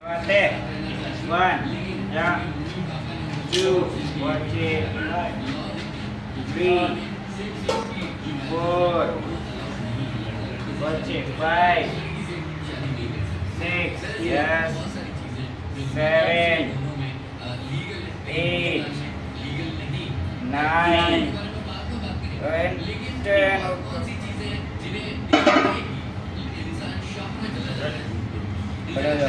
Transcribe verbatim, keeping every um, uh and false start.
Left. One. Yeah. Two. Watch it. Three. Four. Watch it. Five. Six. Yes. Seven. Eight. Nine. And ten. Berapa?